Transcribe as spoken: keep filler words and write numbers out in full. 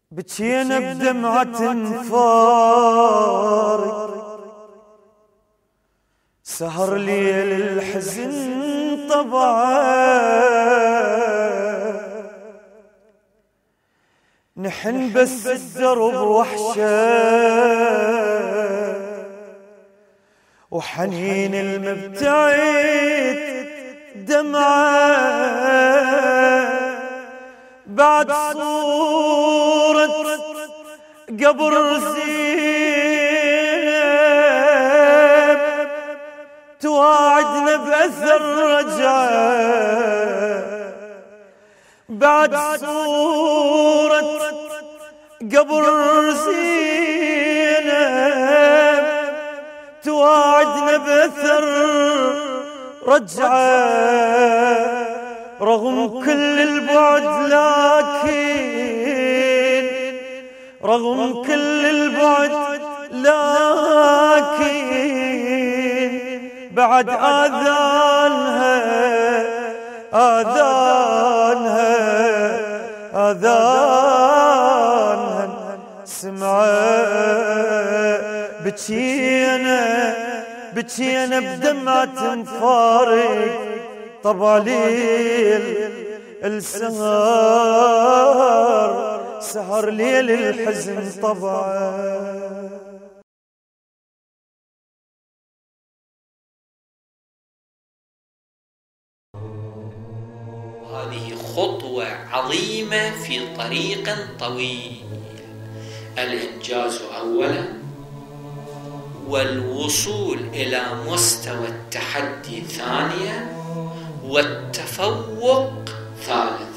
بكينا بدمعة فارق، سهر ليل الحزن طبعا، نحن بس الدرب وحشة وحنين المبتعد دمعة، بعد صورة قبر زينب تواعدنا بأثر رجعة، بعد صورة قبر زينب تواعدنا بأثر رجعة، رغم كل البعد لكن رغم كل البعد لكن بعد آذانها آذانها آذانها سمعت، بكينا بكينا بدمعة فارق، طبع ليل السهر سهر ليل الحزن طبعا. هذه خطوة عظيمة في طريق طويل، الإنجاز أولا والوصول إلى مستوى التحدي ثانيا والتفوق ثالثا.